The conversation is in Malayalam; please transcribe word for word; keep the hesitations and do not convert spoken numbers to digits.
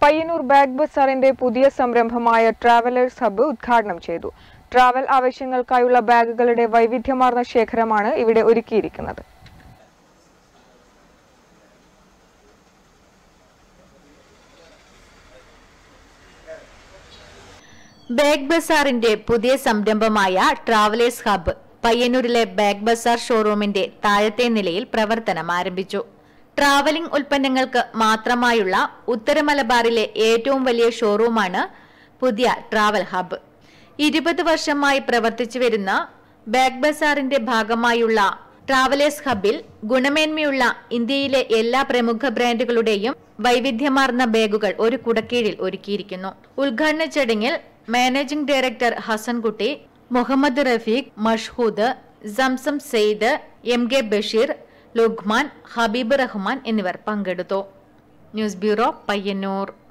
Payyanur Bag Bazaarinte പുതിയ സംരംഭമായ ട്രാവലേഴ്സ് ഹബ്ബ് ഉദ്ഘാടനം ചെയ്തു. ട്രാവൽ ആവശ്യങ്ങൾക്കായുള്ള ബാഗുകളുടെ വൈവിധ്യമാർന്ന ശേഖരമാണ് ഇവിടെ ഒരുക്കിയിരിക്കുന്നത്. ബാഗ് ബസാറിന്റെ പുതിയ സംരംഭമായ ട്രാവലേഴ്സ് ഹബ്ബ് പയ്യന്നൂരിലെ ബാഗ് ബസാർ ഷോറൂമിന്റെ താഴത്തെ നിലയിൽ പ്രവർത്തനം ആരംഭിച്ചു. ട്രാവലിംഗ് ഉൽപ്പന്നങ്ങൾക്ക് മാത്രമായുള്ള ഉത്തര മലബാറിലെ ഏറ്റവും വലിയ ഷോറൂമാണ് പുതിയ ട്രാവൽ ഹബ്ബ്. ഇരുപത് വർഷമായി പ്രവർത്തിച്ചു വരുന്ന ബാഗ് ബസാറിന്റെ ഭാഗമായുള്ള ട്രാവലേഴ്സ് ഹബ്ബിൽ ഗുണമേന്മയുള്ള ഇന്ത്യയിലെ എല്ലാ പ്രമുഖ ബ്രാൻഡുകളുടെയും വൈവിധ്യമാർന്ന ബാഗുകൾ ഒരു കുടക്കീഴിൽ ഒരുക്കിയിരിക്കുന്നു. ഉദ്ഘാടന ചടങ്ങിൽ managing director Hasankutty, Muhammad Rafeeq, Mashhood, Zamzam Saeed, M K Basheer, Luqman, Habeeb Rahman എന്നിവർ പങ്കെടുത്തു. News bureau, Payyanur.